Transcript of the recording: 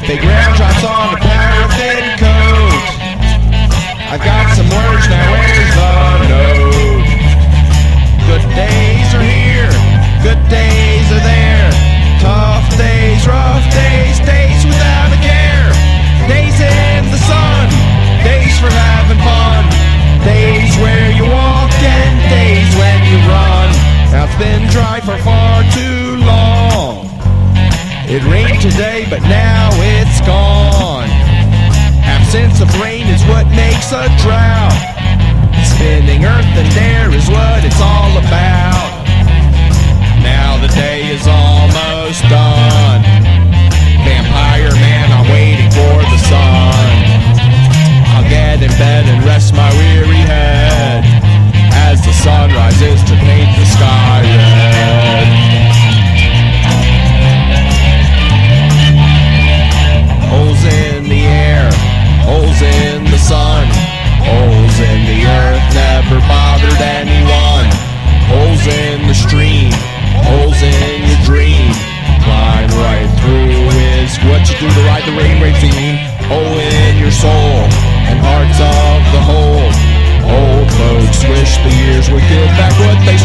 Big raindrops on a paraffin coat. I've got some words, now where's the note? Good days are here, good days are there. Tough days, rough days, days without a care. Days in the sun, days for having fun. Days where you walk and days when you run. Now it's been dry for far too long. It rained today, but now it's gone. Absence of rain is what makes a drought. Spinning earth and air is what it's all about. Now the day is almost done. Vampire man, I'm waiting for the sun. I'll get in bed and rest my weary head as the sun rises to paint the sky red. Holes in the air, holes in the sun, holes in the earth never bothered anyone. Holes in the stream, holes in your dream. Climb right through is what you do to ride the rain ravine. Hole in your soul and hearts of the whole. Old folks wish the years would give back what they